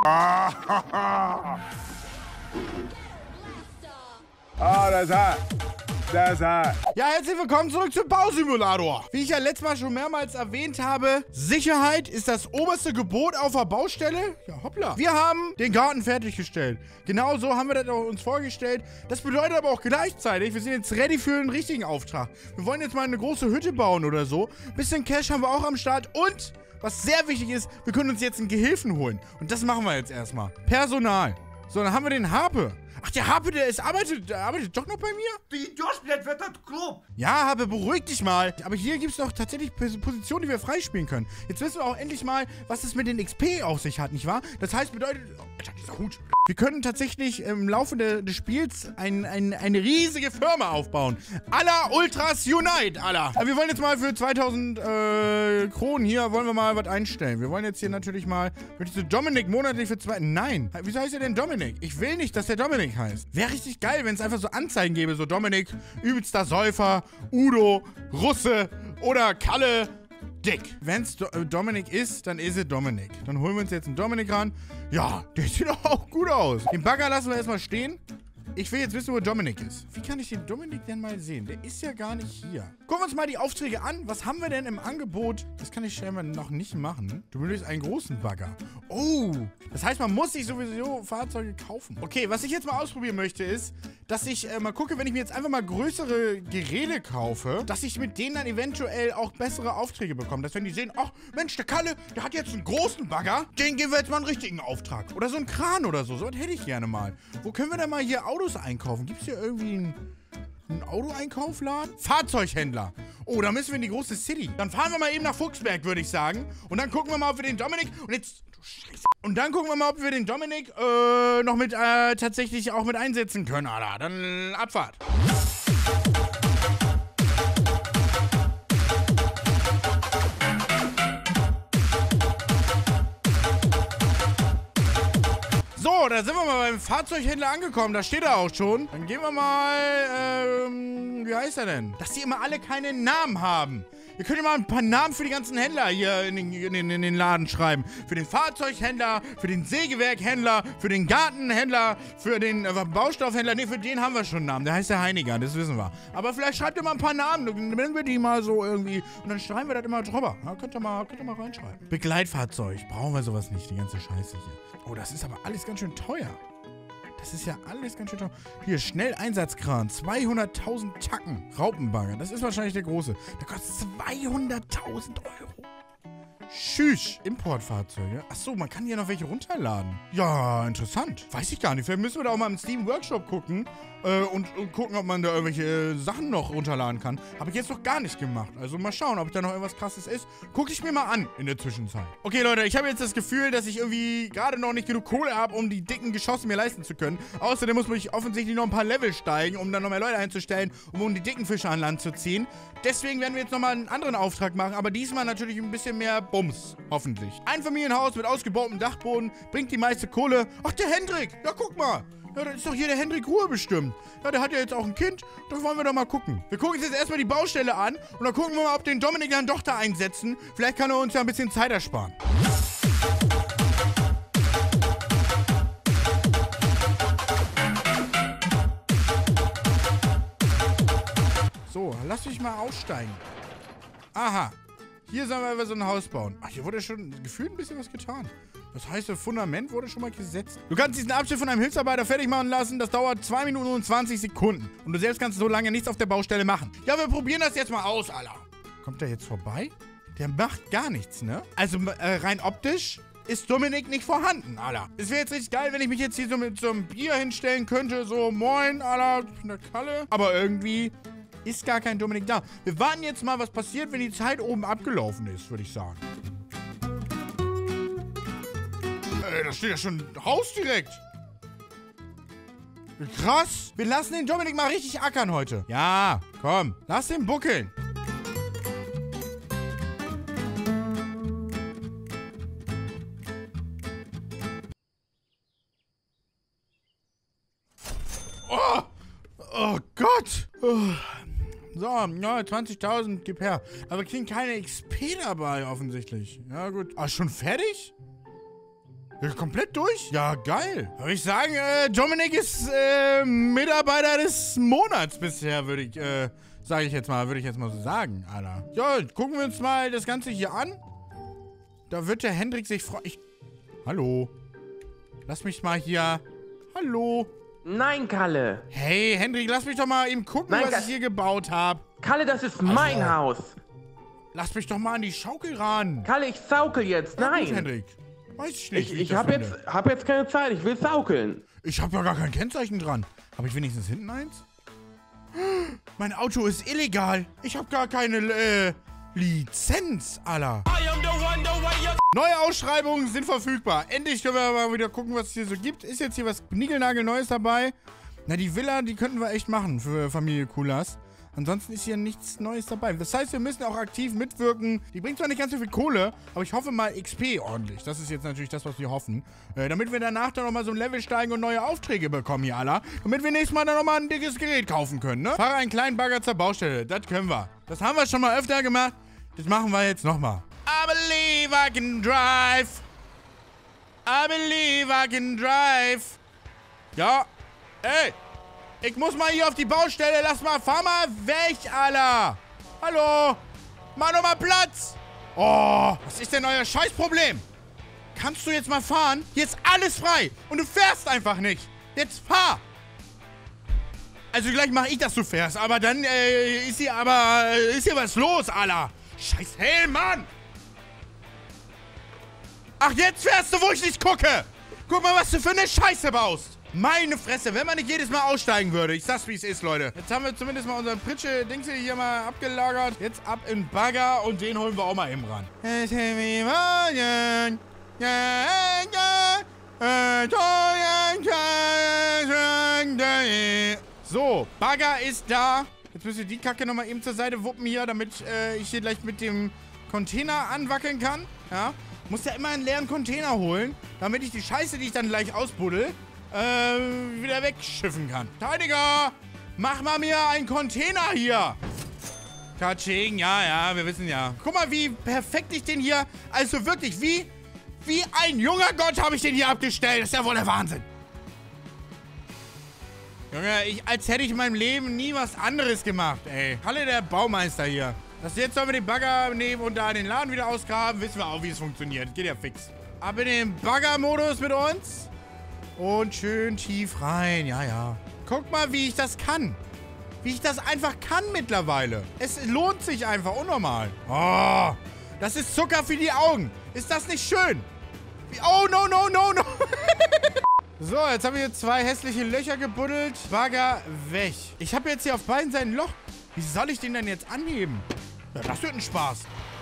Ah, das ist hart. Das ist hart. Ja, herzlich willkommen zurück zum Bausimulator. Wie ich ja letztes Mal schon mehrmals erwähnt habe, Sicherheit ist das oberste Gebot auf der Baustelle. Ja, hoppla. Wir haben den Garten fertiggestellt. Genau so haben wir das auch uns vorgestellt. Das bedeutet aber auch gleichzeitig, wir sind jetzt ready für einen richtigen Auftrag. Wir wollen jetzt mal eine große Hütte bauen oder so. Bisschen Cash haben wir auch am Start und, was sehr wichtig ist, wir können uns jetzt einen Gehilfen holen. Und das machen wir jetzt erstmal. Personal. So, dann haben wir den Harpe. Ach, der Harpe, der arbeitet doch noch bei mir? Die Durchblätt wird das Club. Ja, Harpe, beruhig dich mal. Aber hier gibt es doch tatsächlich Positionen, die wir freispielen können. Jetzt wissen wir auch endlich mal, was es mit den XP auf sich hat, nicht wahr? Das heißt, bedeutet... Oh, Alter, dieser Hut. Wir können tatsächlich im Laufe des Spiels eine riesige Firma aufbauen. Alla Ultras Unite, Alla. Aber wir wollen jetzt mal für 2000 Kronen hier, wollen wir mal was einstellen. Wir wollen jetzt hier natürlich mal... Möchtest du Dominik monatlich für 2... Nein. Wieso heißt er denn Dominik? Ich will nicht, dass der Dominik heißt. Wäre richtig geil, wenn es einfach so Anzeigen gäbe, so Dominik, übelster Säufer, Udo, Russe oder Kalle, Dick. Wenn es Dominik ist, dann ist es Dominik. Dann holen wir uns jetzt einen Dominik ran. Ja, der sieht doch auch gut aus. Den Bagger lassen wir erstmal stehen. Ich will jetzt wissen, wo Dominik ist. Wie kann ich den Dominik denn mal sehen? Der ist ja gar nicht hier. Gucken wir uns mal die Aufträge an. Was haben wir denn im Angebot? Das kann ich scheinbar noch nicht machen. Du benötigst einen großen Bagger. Oh, das heißt, man muss sich sowieso Fahrzeuge kaufen. Okay, was ich jetzt mal ausprobieren möchte, ist, dass ich mal gucke, wenn ich mir jetzt einfach mal größere Geräte kaufe, dass ich mit denen dann eventuell auch bessere Aufträge bekomme. Dass wenn die sehen, ach, Mensch, der Kalle, der hat jetzt einen großen Bagger, den geben wir jetzt mal einen richtigen Auftrag. Oder so einen Kran oder so. So was hätte ich gerne mal. Wo können wir denn mal hier Autos einkaufen? Gibt es hier irgendwie einen Autoeinkaufladen? Fahrzeughändler. Oh, da müssen wir in die große City. Dann fahren wir mal eben nach Fuchsberg, würde ich sagen. Und dann gucken wir mal, ob wir den Dominik... Und jetzt... Du Scheiße. Und dann gucken wir mal, ob wir den Dominik noch mit tatsächlich auch mit einsetzen können, Alter. Dann Abfahrt. So, da sind wir mal beim Fahrzeughändler angekommen. Da steht er auch schon. Dann gehen wir mal, wie heißt er denn? Dass die immer alle keinen Namen haben. Ihr könnt ja mal ein paar Namen für die ganzen Händler hier in den Laden schreiben. Für den Fahrzeughändler, für den Sägewerkhändler, für den Gartenhändler, für den Baustoffhändler. Ne, für den haben wir schon einen Namen. Der heißt der Heiniger, das wissen wir. Aber vielleicht schreibt ihr mal ein paar Namen, dann nennen wir die mal so irgendwie. Und dann schreiben wir das immer drüber. Ja, könnt ihr mal reinschreiben. Begleitfahrzeug. Brauchen wir sowas nicht, die ganze Scheiße hier. Oh, das ist aber alles ganz schön teuer. Das ist ja alles ganz schön teuer. Hier, Schnelleinsatzkran. 200.000 Tacken. Raupenbagger. Das ist wahrscheinlich der große. Der kostet 200.000 Euro. Tschüss. Importfahrzeuge. Achso, man kann hier noch welche runterladen. Ja, interessant. Weiß ich gar nicht. Vielleicht müssen wir da auch mal im Steam Workshop gucken. Und gucken, ob man da irgendwelche Sachen noch runterladen kann. Habe ich jetzt noch gar nicht gemacht. Also mal schauen, ob da noch irgendwas Krasses ist. Gucke ich mir mal an in der Zwischenzeit. Okay, Leute, ich habe jetzt das Gefühl, dass ich irgendwie gerade noch nicht genug Kohle habe, um die dicken Geschosse mir leisten zu können. Außerdem muss ich offensichtlich noch ein paar Level steigen, um dann noch mehr Leute einzustellen, um die dicken Fische an Land zu ziehen. Deswegen werden wir jetzt nochmal einen anderen Auftrag machen, aber diesmal natürlich ein bisschen mehr Bums, hoffentlich. Ein Familienhaus mit ausgebautem Dachboden bringt die meiste Kohle. Ach, der Hendrik! Ja, guck mal! Ja, das ist doch hier der Hendrik Ruhe bestimmt. Ja, der hat ja jetzt auch ein Kind. Das wollen wir doch mal gucken. Wir gucken uns jetzt erstmal die Baustelle an und dann gucken wir mal, ob den Dominik dann doch da einsetzen. Vielleicht kann er uns ja ein bisschen Zeit ersparen. So, lass mich mal aussteigen. Aha. Hier sollen wir einfach so ein Haus bauen. Ach, hier wurde schon gefühlt ein bisschen was getan. Das heißt, das Fundament wurde schon mal gesetzt. Du kannst diesen Abschnitt von einem Hilfsarbeiter fertig machen lassen. Das dauert 2 Minuten und 20 Sekunden. Und du selbst kannst so lange nichts auf der Baustelle machen. Ja, wir probieren das jetzt mal aus, Alter. Kommt der jetzt vorbei? Der macht gar nichts, ne? Also rein optisch ist Dominik nicht vorhanden, Alter. Es wäre jetzt richtig geil, wenn ich mich jetzt hier so mit so einem Bier hinstellen könnte. So, moin, Alter, ich bin der Kalle. Aber irgendwie ist gar kein Dominik da. Wir warten jetzt mal, was passiert, wenn die Zeit oben abgelaufen ist, würde ich sagen. Ey, da steht ja schon ein Haus direkt. Krass. Wir lassen den Dominik mal richtig ackern heute. Ja, komm. Lass den buckeln. Oh, oh Gott. Oh. So, ja, 20.000, gib her. Aber wir kriegen keine XP dabei, offensichtlich. Ja, gut. Ah, schon fertig? Ja, komplett durch? Ja, geil. Würde ich sagen, Dominik ist Mitarbeiter des Monats bisher, würde ich jetzt mal so sagen, Alter. Ja, gucken wir uns mal das Ganze hier an. Da wird der Hendrik sich freuen. Hallo. Lass mich mal hier... Hallo. Nein, Kalle. Hey, Hendrik, lass mich doch mal eben gucken, Nein, was ich hier gebaut habe. Kalle, das ist mein Haus. Lass mich doch mal an die Schaukel ran. Kalle, ich saukel jetzt. Ja, Nein. gut, Hendrik. Weiß ich nicht. Ich hab jetzt keine Zeit. Ich will saukeln. Ich habe ja gar kein Kennzeichen dran. Habe ich wenigstens hinten eins? Mein Auto ist illegal. Ich habe gar keine Lizenz, Alter. Neue Ausschreibungen sind verfügbar. Endlich können wir mal wieder gucken, was es hier so gibt. Ist jetzt hier was niegelnagelneues dabei? Na, die Villa, die könnten wir echt machen für Familie Kulas. Ansonsten ist hier nichts Neues dabei. Das heißt, wir müssen auch aktiv mitwirken. Die bringt zwar nicht ganz so viel Kohle, aber ich hoffe mal XP ordentlich. Das ist jetzt natürlich das, was wir hoffen. Damit wir danach dann nochmal so ein Level steigen und neue Aufträge bekommen hier, Alter. Damit wir nächstes Mal dann nochmal ein dickes Gerät kaufen können, ne? Fahre einen kleinen Bagger zur Baustelle. Das können wir. Das haben wir schon mal öfter gemacht. Das machen wir jetzt nochmal. I believe I can drive. I believe I can drive. Ja. Ey. Ich muss mal hier auf die Baustelle. Fahr mal weg, Alter. Hallo. Mach doch mal Platz. Oh, was ist denn euer Scheißproblem? Kannst du jetzt mal fahren? Hier ist alles frei. Und du fährst einfach nicht. Jetzt fahr. Also gleich mache ich, dass du fährst. Aber dann ist hier was los, Alter. Scheiß Helm, Mann. Ach, jetzt fährst du, wo ich nicht gucke. Guck mal, was du für eine Scheiße baust. Meine Fresse, wenn man nicht jedes Mal aussteigen würde. Ich sag's, wie es ist, Leute. Jetzt haben wir zumindest mal unseren Pritsche-Dings hier mal abgelagert. Jetzt ab in Bagger und den holen wir auch mal eben ran. So, Bagger ist da. Jetzt müssen wir die Kacke nochmal eben zur Seite wuppen hier, damit ich hier gleich mit dem Container anwackeln kann. Ja. Muss ja immer einen leeren Container holen, damit ich die Scheiße, die ich dann gleich ausbuddel, wieder wegschiffen kann. Teiniger, mach mal mir einen Container hier. Katsching, ja, wir wissen ja. Guck mal, wie perfekt ich den hier, also wirklich, wie ein junger Gott habe ich den hier abgestellt. Das ist ja wohl der Wahnsinn. Junge, als hätte ich in meinem Leben nie was anderes gemacht, ey. Halle der Baumeister hier. Jetzt sollen wir den Bagger nehmen und da den Laden wieder ausgraben. Wissen wir auch, wie es funktioniert. Geht ja fix. Ab in den Bagger-Modus mit uns. Und schön tief rein. Ja. Guck mal, wie ich das kann. Wie ich das einfach kann mittlerweile. Es lohnt sich einfach. Unnormal. Oh, das ist Zucker für die Augen. Ist das nicht schön? Oh, no. So, jetzt haben wir hier 2 hässliche Löcher gebuddelt. Bagger weg. Ich habe jetzt hier auf beiden Seiten ein Loch. Wie soll ich den denn jetzt anheben? Ja, das wird ein Spaß.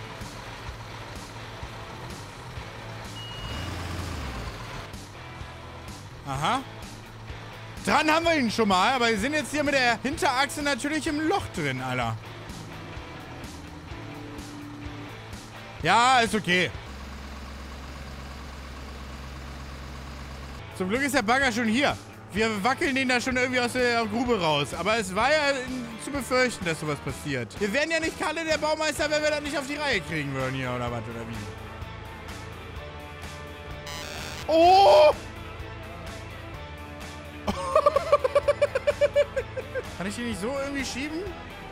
Aha. Dran haben wir ihn schon mal, aber wir sind jetzt hier mit der Hinterachse natürlich im Loch drin, Alter. Ja, ist okay. Zum Glück ist der Bagger schon hier. Wir wackeln den da schon irgendwie aus der Grube raus. Aber es war ja zu befürchten, dass sowas passiert. Wir wären ja nicht Kalle der Baumeister, wenn wir das nicht auf die Reihe kriegen würden hier, oder was, oder wie? Oh! Kann ich die nicht so irgendwie schieben?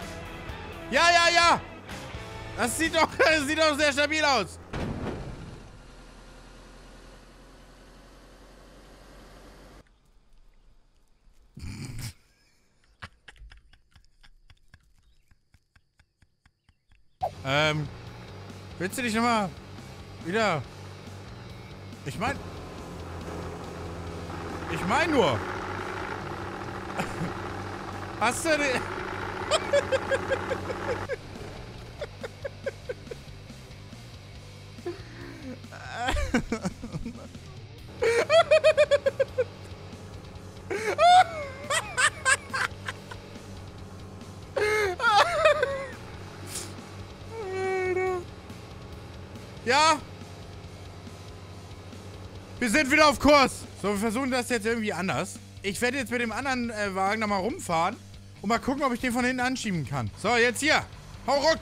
Ja! Das sieht doch sehr stabil aus. Willst du dich nochmal wieder... Ich meine nur... Hast du den... Ja? Wir sind wieder auf Kurs. So, wir versuchen das jetzt irgendwie anders. Ich werde jetzt mit dem anderen Wagen nochmal rumfahren und mal gucken, ob ich den von hinten anschieben kann. So, jetzt hier. Hau ruck.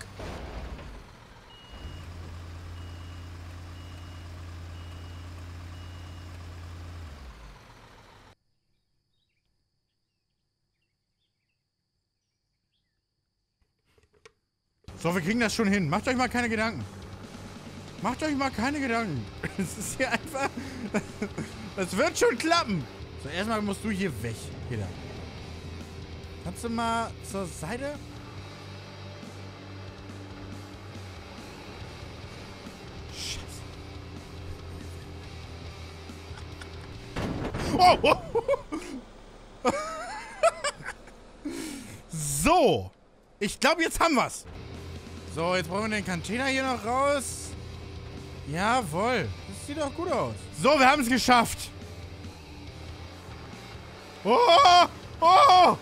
So, wir kriegen das schon hin. Macht euch mal keine Gedanken. Macht euch mal keine Gedanken. Es ist hier einfach... Das wird schon klappen. So, erstmal musst du hier weg. Hier da. Kannst du mal zur Seite? Scheiße. Oh! So. Ich glaube, jetzt haben wir's. So, jetzt brauchen wir den Container hier noch raus. Jawohl. Das sieht doch gut aus. So, wir haben es geschafft. Oh! Oh!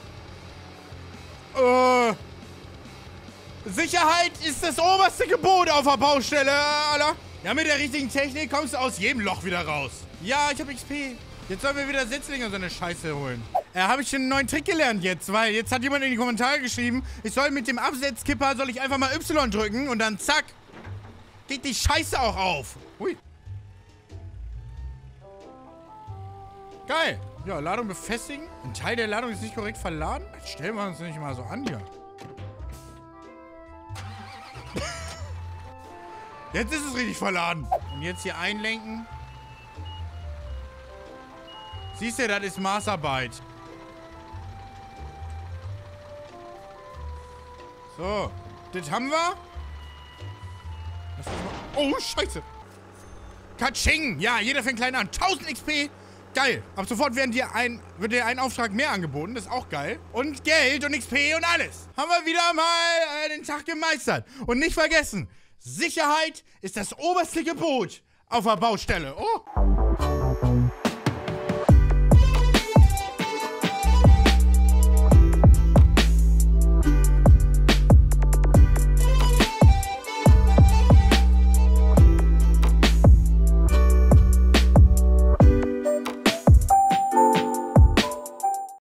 Sicherheit ist das oberste Gebot auf der Baustelle, Alter. Ja, mit der richtigen Technik kommst du aus jedem Loch wieder raus. Ja, ich habe XP. Jetzt sollen wir wieder Setzlinge und so eine Scheiße holen. Habe ich einen neuen Trick gelernt jetzt, weil jetzt hat jemand in die Kommentare geschrieben, ich soll mit dem Absetzkipper, soll ich einfach mal Y drücken und dann zack, geht die Scheiße auch auf. Hui. Geil. Ja, Ladung befestigen. Ein Teil der Ladung ist nicht korrekt verladen. Jetzt stellen wir uns nicht mal so an hier. Jetzt ist es richtig verladen. Und jetzt hier einlenken. Siehst du, das ist Maßarbeit. So, das haben wir. Oh, Scheiße. Katsching. Ja, jeder fängt klein an. 1000 XP. Geil. Ab sofort wird dir ein Auftrag mehr angeboten. Das ist auch geil. Und Geld und XP und alles. Haben wir wieder mal den Tag gemeistert. Und nicht vergessen, Sicherheit ist das oberste Gebot auf der Baustelle. Oh.